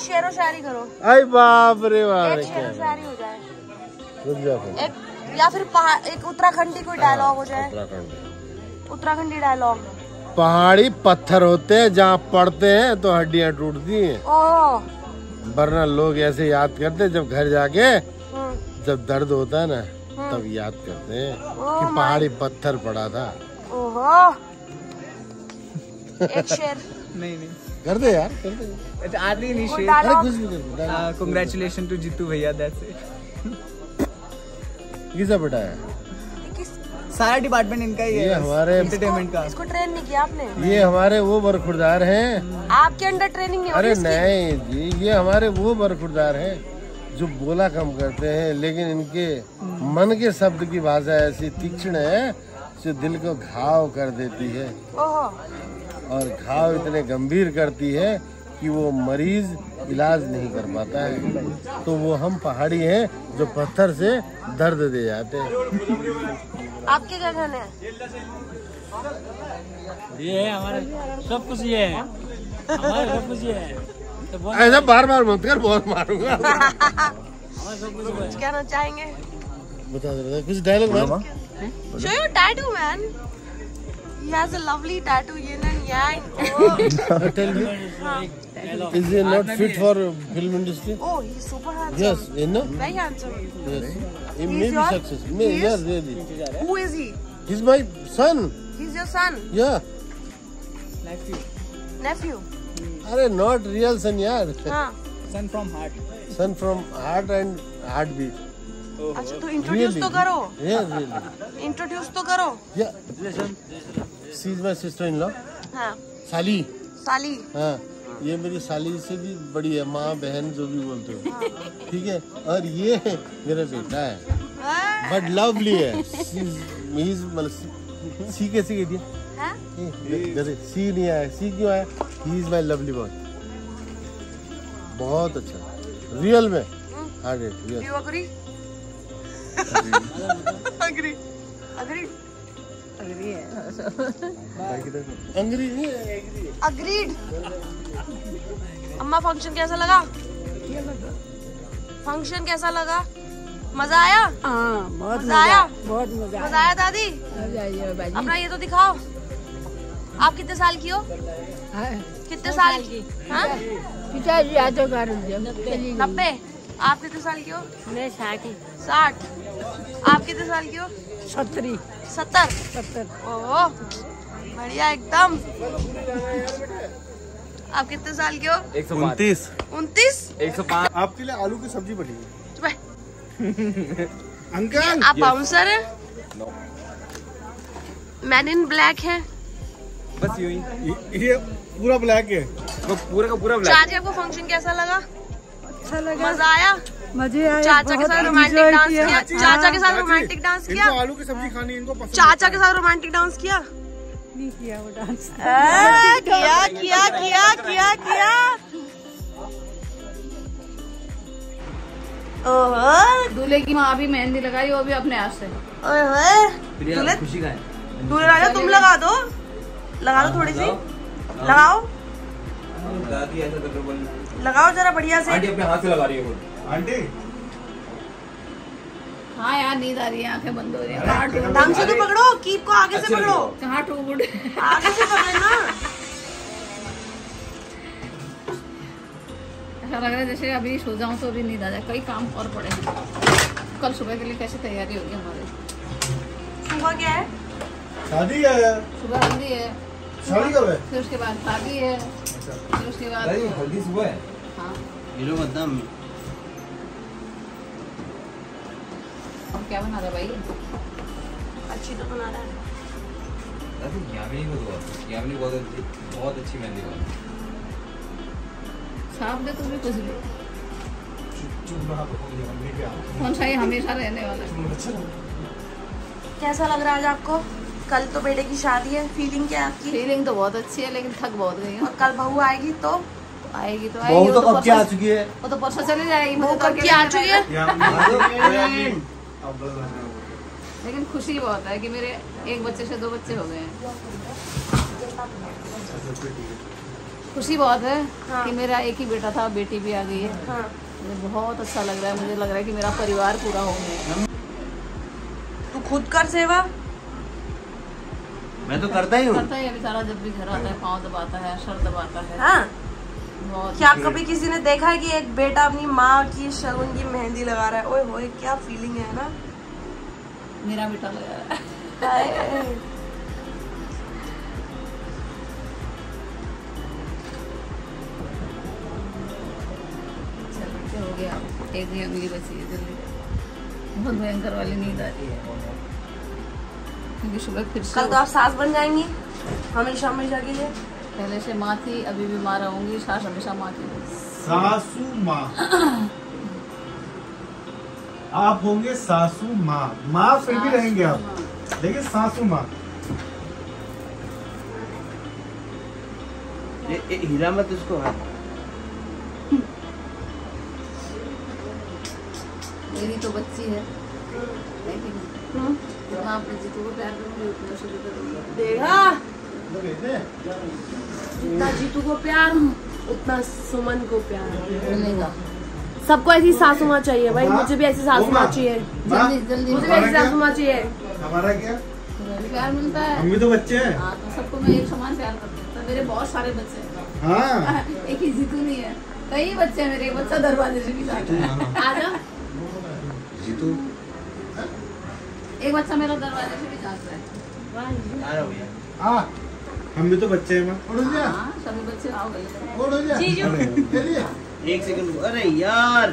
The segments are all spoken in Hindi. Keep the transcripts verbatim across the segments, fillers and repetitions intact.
शेरो शायरी करो। अरे बाप रे बाप, एक शेरो शायरी हो जाए, रुक जाओ। एक या फिर पहाड़, एक उत्तराखंडी कोई डायलॉग हो जाए। उत्तराखंडी उत्तराखंडी डायलॉग। पहाड़ी पत्थर होते हैं, जहाँ पड़ते हैं तो हड्डियाँ टूटती हैं। ओह, वरना लोग ऐसे याद करते जब घर जाके जब दर्द होता है ना तब याद करते हैं कि पहाड़ी पत्थर पड़ा था। ओहो, एक शेर। नहीं नहीं कर दे यार, कर दे। आदि नहीं शेर। अरे कुछ भी कर दे। कांग्रेचुलेशन टू जीतू भैया, दैट्स इट। किसने बैठाया? सारा डिपार्टमेंट इनका ही है, ये हमारे एंटरटेनमेंट का। इसको ट्रेन नहीं किया आपने? ये हमारे वो बरखुरदार हैं। आपके अंडर ट्रेनिंग नहीं हो रही अरे इसकी? नहीं जी, ये हमारे वो बरखुरदार हैं जो बोला कम करते हैं, लेकिन इनके मन के शब्द की भाषा ऐसी तीक्ष्ण है जो दिल को घाव कर देती है। ओहो, और घाव इतने गंभीर करती है कि वो मरीज इलाज नहीं कर पाता है। तो वो हम पहाड़ी हैं जो पत्थर से दर्द दे जाते हैं। आपके क्या कहने हैं? ये है हमारे सब कुछ, ये है हमारे सब कुछ, ये है तो ऐसा बार बार मत कर, बहुत मारूंगा। कुछ कहना चाहेंगे? बता दे कुछ डायलॉग मार। Show your tattoo, man. He has a lovely tattoo, yin and yang. Oh, Tell me, is he not fit for film industry? oh, he's super handsome. Yes, you know. Very handsome. Yes, he He's may be your- successful. May, he yes, is- really. Who is he? He's my son. He's your son, Yeah. nephew. अरे not real son यार. हाँ. Son from heart. Son from heart and heartbeat. अच्छा, तो इंट्रोड्यूस तो करो. Yeah, really. इंट्रोड्यूस तो करो. Yeah. She is my sister-in-law. हाँ. साली. साली. हाँ, ये मेरी साली से भी बड़ी है, माँ बहन जो भी बोलते हो, ठीक है। और ये मेरा बेटा है, बट लवली है। मतलब सी कैसे कह दिया? सी नहीं आया, सी क्यों आया? He is my lovely boy. बहुत अच्छा, रियल में hard rate. You agree? Agree. Agreed. अंग्रेजी Agreed. अम्मा, फंक्शन कैसा लगा? फंक्शन कैसा लगा? मजा आया? हाँ, बहुत मजा आया? बहुत मजा मजा आया दादी? अपना ये तो दिखाओ। आप कितने साल की हो? कितने साल की? हाँ? पिताजी आते कर नब्बे। आप कितने साल की हो? मैं साठ साठ। आप कितने साल की हो? सत्तरी सत्तर। सत्तर ओह, बढ़िया एकदम। आप कितने साल के हो? एक सौ उनतीस। उनतीस। एक सौ पाँच। आपके लिए आलू की सब्जी बनी है। अंकल, आप बाउंसर हैं? मैन इन ब्लैक हैं? बस यूं ही। ये पूरा ब्लैक है। वो पूरा का पूरा ब्लैक। चाचा, आपको फंक्शन कैसा लगा? अच्छा लगा, मजा आया? मजे आए। चाचा के साथ रोमांटिक डांस किया? चाचा के साथ रोमांटिक डांस किया? आलू की सब्जी खानी इनको पसंद। चाचा के साथ रोमांटिक डांस किया? नहीं किया वो डांस। किया किया किया किया किया। ओहो, दूल्हे की माँ भी मेहंदी लगाई, वो भी अपने हाथ से। ओए, दूल्हे खुशी का है। दूल्हे राजा तुम लगा दो, लगा दो थोड़ी सी, लगाओ दादी ऐसा तो बोल। लगाओ जरा बढ़िया से। आंटी अपने हाथ से लगा रही है वो। आंटी हाँ यार, नींद आ रही है, आंखें बंद हो रही है। कहाँ टूट ढंग से तो पकड़ो, कीप को आगे से पकड़ो। कहाँ टूट आगे से पकड़ना। ऐसा लग रहा है जैसे अभी सो जाऊं तो अभी नींद आ जाए। कई काम और पड़े हैं। कल सुबह के लिए कैसे तैयारी होगी हमारी? सुबह क्या है? शादी है। सुबह हल्दी है। शादी कब है? फिर उसके बाद शादी है। फिर उसके बाद हल्दी सुबह है। हाँ, ये लो बदनाम। अब क्या बना रहा भाई? अच्छी तो बना रहा है। यामिनी को दो, यामिनी बहुत अच्छी, बहुत अच्छी मेहंदी बना। साफ दे तुम्हें कुछ भी। कौन सा ये हमेशा रहने वाला है। कैसा लग रहा है आज आपको? कल तो बेटे की शादी है, फीलिंग क्या है आपकी? फीलिंग तो बहुत अच्छी है, लेकिन थक बहुत गई हूँ। और कल बहू आएगी तो? आएगी तो आएगी। वो तो कब की आ चुकी है? वो तो परसों चली जाएगी। वो कब की आ चुकी है? लेकिन खुशी बहुत है कि मेरे एक बच्चे से दो बच्चे हो गए हैं। खुशी बहुत है हाँ। कि मेरा एक ही बेटा था, बेटी भी आ गई है। हाँ। मुझे बहुत अच्छा लग रहा है, मुझे लग रहा है कि मेरा परिवार पूरा हो गया। तू खुद कर सेवा। मैं तो करता ही हूँ। करता है बेचारा, जब भी घर आता है पाँव दबाता है, सर दबाता है। हाँ। बहुत क्या कभी किसी ने देखा है कि एक बेटा अपनी माँ की शगुन की मेहंदी लगा रहा है? ओए होए क्या फीलिंग है ना। मेरा बेटा लगा रहा है। हाय। चलो हो गया, एक भी अगली बची है जल्दी। बहुत भयंकर वाली नींद आ रही है क्योंकि सुबह फिर से कल तो आप सास बन जाएंगी हमेशा हमेशा के लिए। पहले से माँ थी, अभी भी माँ रहूंगी, सास हमेशा माँ थी। सासू माँ। आप होंगे सासू माँ, माँ फिर भी रहेंगे आप, लेकिन सासू माँ। ए, ए, हीरा मत उसको हाथ। मेरी तो बच्ची है, जितना आपने जीतू को प्यार करूंगी उतना शुरू करूंगी। देखा, जितना जीतू को प्यार उतना सुमन को प्यार मिलेगा। सबको ऐसी सासू माँ चाहिए भाई। मुझे भी ऐसी सासू माँ चाहिए। जल्दी जल्दी मुझे भी ऐसी सासू माँ चाहिए। हमारा क्या प्यार मिलता है। हम भी तो बच्चे हैं। हाँ, तो सबको मैं एक समान प्यार करती हूँ। तो मेरे बहुत सारे बच्चे हैं। हाँ एक ही जीतू नहीं है, कई बच्चे हैं मेरे। एक बच्चा दरवाजे से भी जाता है। आ जाओ। जीतू एक बच्चा मेरा दरवाजे से भी जाता है। आ रहा हूँ भैया। हाँ हम भी तो बच्चे हैं माँ। हाँ, सभी बच्चे आओ गए। एक सेकंड रुको। अरे यार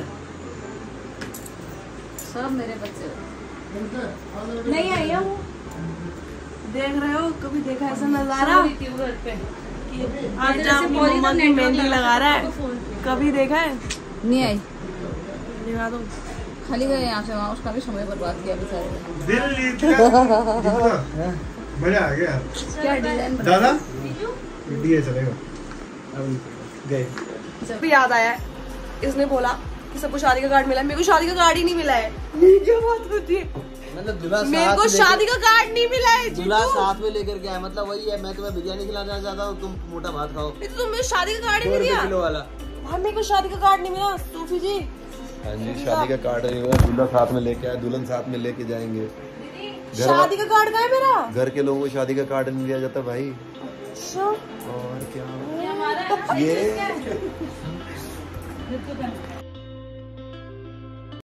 सब मेरे बच्चे हैं। नहीं आई है वो। देख रहे हो, कभी देखा ऐसा नजारा? ट्यूबवेल पे बेटा अपनी मम्मा की मेहंदी लगा रहा है, कभी देखा है? नहीं आई, दिखा दो। खाली गए यहाँ से वहाँ, उसका भी समय बर्बाद किया बेचारे। दिल जीत गया। मजा आ गया। क्या डिजाइन बना दादा दिए चलेगा। अब गए। भी याद आया है, इसने बोला कि सबको शादी का कार्ड मिला है, मेरे को शादी का कार्ड ही नहीं मिला है। ये क्या बात होती है? मतलब दूल्हा मेरे को शादी का कार्ड नहीं मिला है। दूल्हा साथ में लेकर के आया, मतलब वही है। मैं तुम्हें बिरयानी खिलाना चाहता हूँ, तुम मोटा भात खाओ। तो तुम मेरे शादी का कार्ड ही दो नहीं रुपए दिया। किलो वाला। भाई मेरे को शादी का कार्ड नहीं मिला। सूफी जी हाँ जी, शादी का कार्ड नहीं हुआ, दूल्हा साथ में लेके आया, दुल्हन साथ में लेके जाएंगे। शादी का कार्ड कहाँ है मेरा? घर के लोगों को शादी का कार्ड नहीं दिया जाता भाई। अच्छा। और क्या तो ये